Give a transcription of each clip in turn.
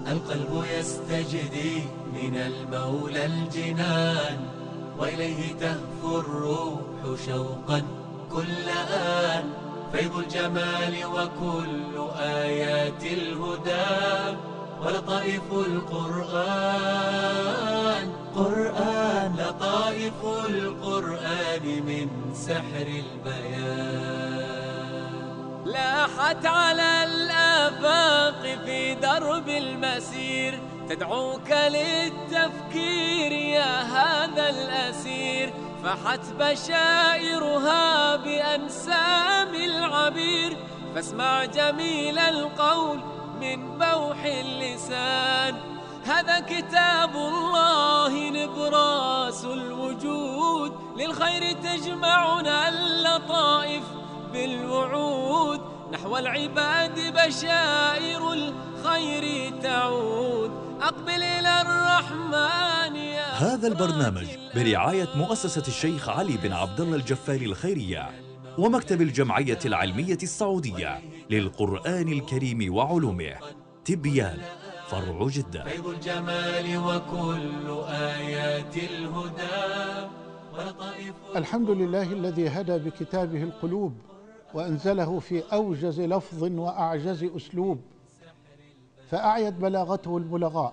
القلب يستجدي من المولى الجنان، وإليه تهفو الروح شوقا كل آن. فيض الجمال وكل آيات الهدى، ولطائف القرآن لطائف القرآن من سحر البيان. لاحت على الآفاق في درب المسير، تدعوك للتفكير يا هذا الأسير. فحت بشائرها بأنسام العبير، فاسمع جميل القول من بوح اللسان. هذا كتاب الله نبراس الوجود، للخير تجمعنا اللطائف بالوعود. نحو العباد بشائر الخير تعود، أقبل إلى الرحمن يا هذا البرنامج برعاية مؤسسة الشيخ علي بن عبد الله الجفاري الخيرية ومكتب الجمعية العلمية السعودية للقرآن الكريم وعلومه. تبيان فرع جدة. فيض الجمال وكل آيات الهدى ولطائف. الحمد لله الذي هدى بكتابه القلوب، وأنزله في أوجز لفظ وأعجز أسلوب، فأعيت بلاغته البلغاء،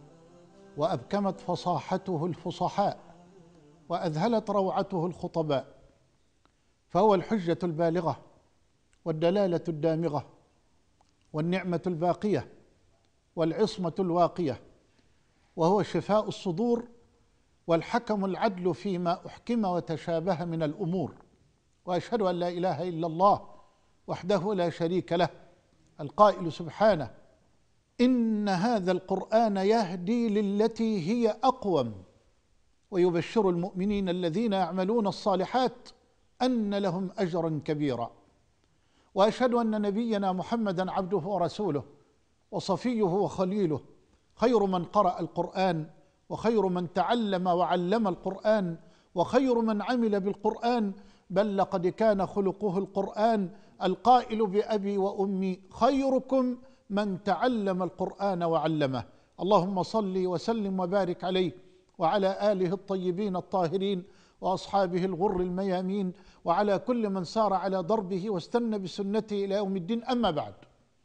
وأبكمت فصاحته الفصحاء، وأذهلت روعته الخطباء. فهو الحجة البالغة، والدلالة الدامغة، والنعمة الباقية، والعصمة الواقية، وهو شفاء الصدور، والحكم العدل فيما أحكم وتشابه من الأمور. وأشهد أن لا إله إلا الله وحده لا شريك له، القائل سبحانه: إن هذا القرآن يهدي للتي هي أقوم، ويبشر المؤمنين الذين يعملون الصالحات أن لهم أجرا كبيرا. وأشهد أن نبينا محمدا عبده ورسوله، وصفيه وخليله، خير من قرأ القرآن، وخير من تعلم وعلم القرآن، وخير من عمل بالقرآن، بل لقد كان خلقه القرآن، القائل بأبي وأمي خيركم من تعلم القرآن وعلمه. اللهم صل وسلم وبارك عليه وعلى آله الطيبين الطاهرين، وأصحابه الغر الميامين، وعلى كل من سار على دربه واستنى بسنته إلى يوم الدين. أما بعد،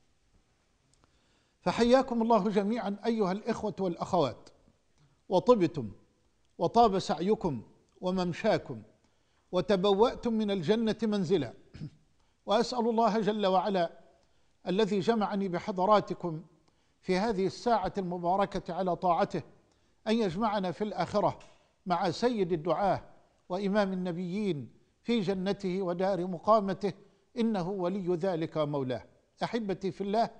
فحياكم الله جميعا أيها الإخوة والأخوات، وطبتم وطاب سعيكم وممشاكم، وتبوأتم من الجنة منزلا. وأسأل الله جل وعلا الذي جمعني بحضراتكم في هذه الساعة المباركة على طاعته أن يجمعنا في الآخرة مع سيد الدعاة وإمام النبيين في جنته ودار مقامته، إنه ولي ذلك ومولاه. أحبتي في الله،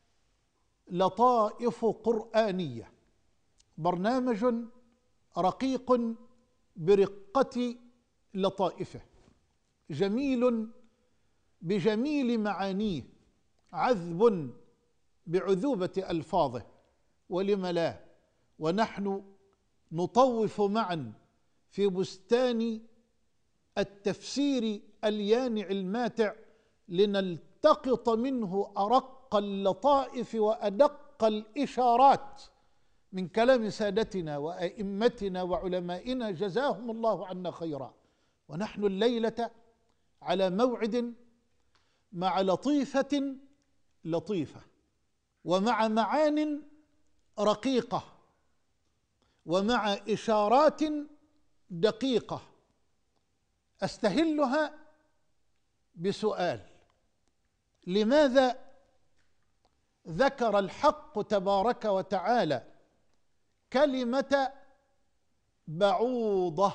لطائف قرآنية، برنامج رقيق برقة لطائفه، جميل بجميل معانيه، عذب بعذوبة ألفاظه، ولم لا؟ ونحن نطوف معا في بستان التفسير اليانع الماتع، لنلتقط منه أرق اللطائف وأدق الإشارات من كلام سادتنا وأئمتنا وعلمائنا جزاهم الله عنا خيرا. ونحن الليلة على موعد مع لطيفة لطيفة، ومع معان رقيقة، ومع إشارات دقيقة. أستهلها بسؤال: لماذا ذكر الحق تبارك وتعالى كلمة بعوضة؟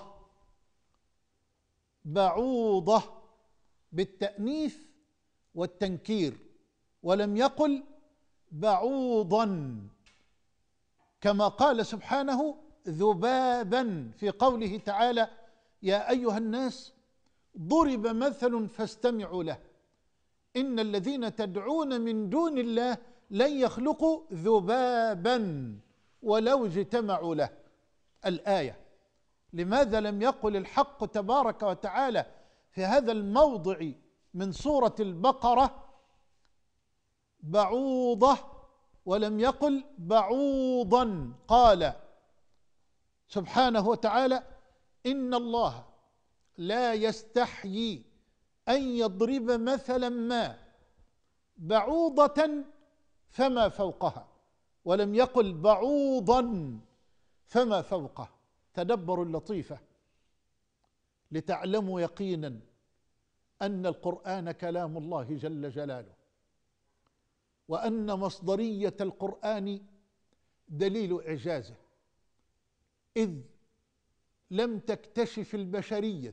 بعوضة بالتأنيث والتنكير، ولم يقل بعوضا كما قال سبحانه ذبابا في قوله تعالى: يا أيها الناس ضرب مثل فاستمعوا له، إن الذين تدعون من دون الله لن يخلقوا ذبابا ولو اجتمعوا له. الآية. لماذا لم يقل الحق تبارك وتعالى في هذا الموضع من سورة البقرة بعوضة ولم يقل بعوضا. قال سبحانه وتعالى: إن الله لا يستحيي أن يضرب مثلا ما بعوضة فما فوقها، ولم يقل بعوضا فما فوقه. تدبروا اللطيفة لتعلموا يقينا أن القرآن كلام الله جل جلاله، وأن مصدرية القرآن دليل إعجازه، إذ لم تكتشف البشرية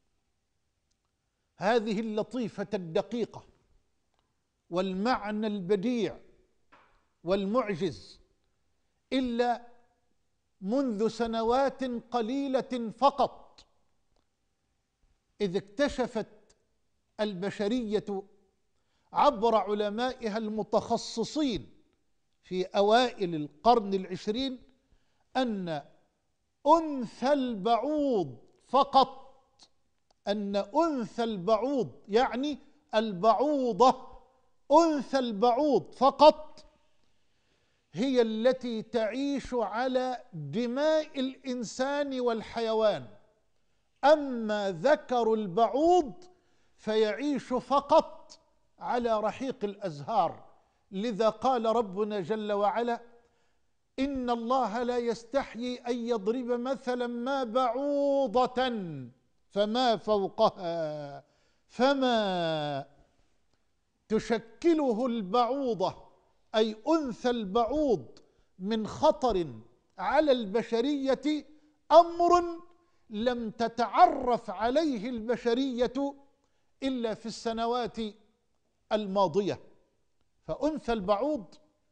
هذه اللطيفة الدقيقة والمعنى البديع والمعجز إلا منذ سنوات قليلة فقط، إذ اكتشفت البشرية عبر علمائها المتخصصين في أوائل القرن العشرين أن أنثى البعوض فقط، أن أنثى البعوض يعني البعوضة، أنثى البعوض فقط هي التي تعيش على دماء الإنسان والحيوان، أما ذكر البعوض فيعيش فقط على رحيق الأزهار. لذا قال ربنا جل وعلا: إن الله لا يستحيي أن يضرب مثلا ما بعوضة فما فوقها فما تشكله البعوضة، أي أنثى البعوض، من خطر على البشرية أمر لم تتعرف عليه البشرية إلا في السنوات الماضية. فأنثى البعوض،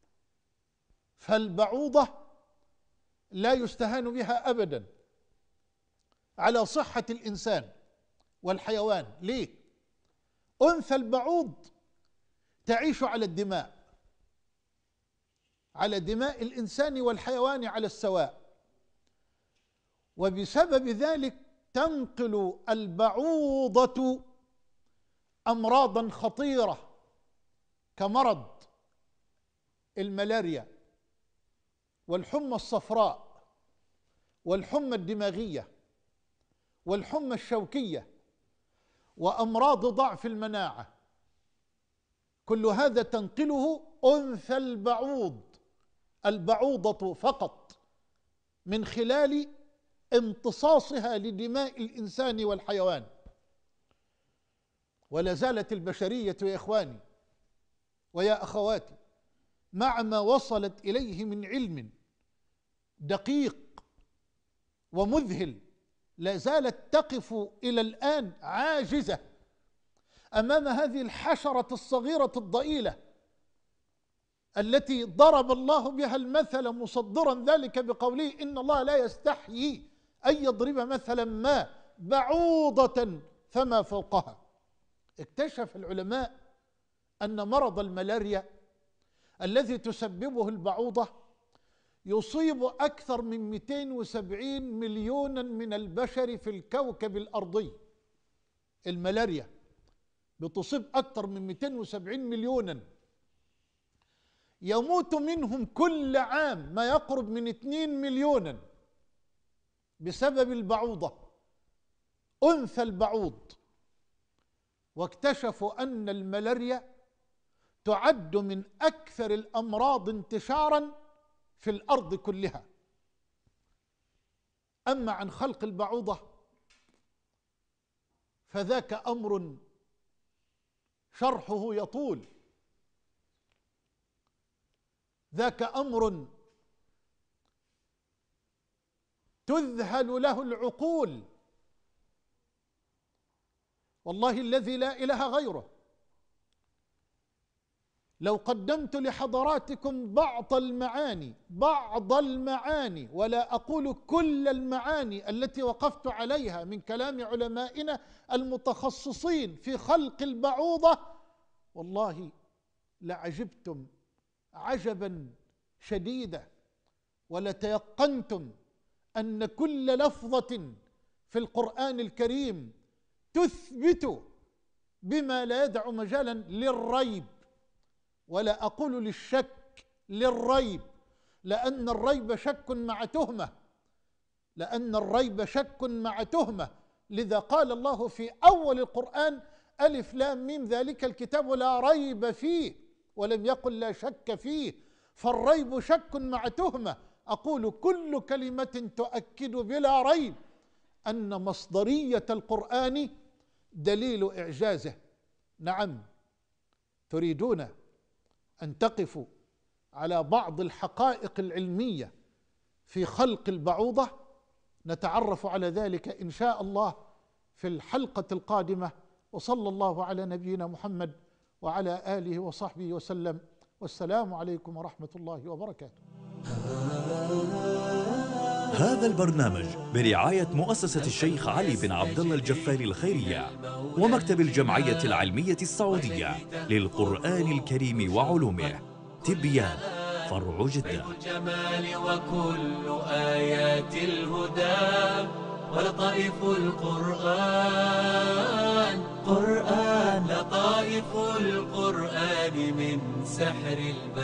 فالبعوضة لا يستهان بها أبدا على صحة الإنسان والحيوان. ليه؟ أنثى البعوض تعيش على الدماء، على دماء الإنسان والحيوان على السواء، وبسبب ذلك تنقل البعوضة أمراضا خطيرة كمرض الملاريا والحمى الصفراء والحمى الدماغية والحمى الشوكية وأمراض ضعف المناعة. كل هذا تنقله أنثى البعوض، البعوضة فقط، من خلال امتصاصها لدماء الإنسان والحيوان. ولا زالت البشرية يا إخواني ويا أخواتي مع ما وصلت إليه من علم دقيق ومذهل، لا زالت تقف إلى الآن عاجزة أمام هذه الحشرة الصغيرة الضئيلة التي ضرب الله بها المثل، مصدرا ذلك بقوله: إن الله لا يستحيي أن يضرب مثلا ما بعوضة فما فوقها. اكتشف العلماء أن مرض الملاريا الذي تسببه البعوضة يصيب أكثر من 270 مليونا من البشر في الكوكب الأرضي. الملاريا بتصيب أكثر من 270 مليونا، يموت منهم كل عام ما يقرب من 2 مليونا بسبب البعوضة، أنثى البعوض. واكتشفوا أن الملاريا تعد من أكثر الأمراض انتشارا في الأرض كلها. أما عن خلق البعوضة فذاك أمر شرحه يطول، ذاك أمر تذهل له العقول، والله الذي لا إله غيره. لو قدمت لحضراتكم بعض المعاني ولا أقول كل المعاني التي وقفت عليها من كلام علمائنا المتخصصين في خلق البعوضة، والله لعجبتم عجبا شديدا، ولتيقنتم أن كل لفظة في القرآن الكريم تثبت بما لا يدع مجالا للريب، ولا أقول للشك للريب، لأن الريب شك مع تهمة، لأن الريب شك مع تهمة. لذا قال الله في أول القرآن: ألف لام ميم ذلك الكتاب لا ريب فيه، ولم يقل لا شك فيه، فالريب شك مع تهمة. أقول كل كلمة تؤكد بلا ريب أن مصدرية القرآن دليل إعجازه. نعم، تريدون أن تقفوا على بعض الحقائق العلمية في خلق البعوضة؟ نتعرف على ذلك إن شاء الله في الحلقة القادمة. وصلى الله على نبينا محمد وعلى آله وصحبه وسلم، والسلام عليكم ورحمة الله وبركاته. هذا البرنامج برعاية مؤسسة الشيخ علي بن عبد الله الجفالي الخيرية ومكتب الجمعية العلمية السعودية للقرآن الكريم وعلومه. تبيان فرع جدة. الجمال وكل آيات الهدى ولطائف القرآن، لطائف القرآن من سحر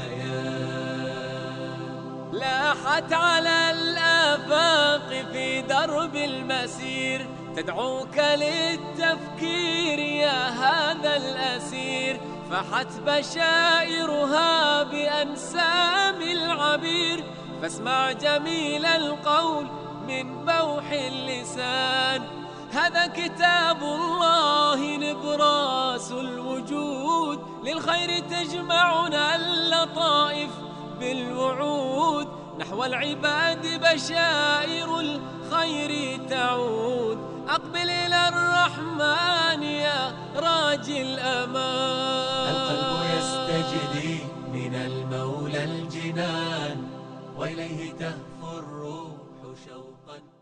البيان. لاحت على الآفاق في درب المسير، تدعوك للتفكير يا هذا الأسير، فحت بشائرها بأنسام العبير، فاسمع جميل القول من بوح اللسان. هذا كتاب الله نبراس الوجود، للخير تجمعنا اللطائف بالوعود، نحو العباد بشائر الخير تعود. أقبل إلى الرحمن يا راجي الأمان. القلب يستجدي من المولى الجنان، وإليه تهفو الروح شوقا.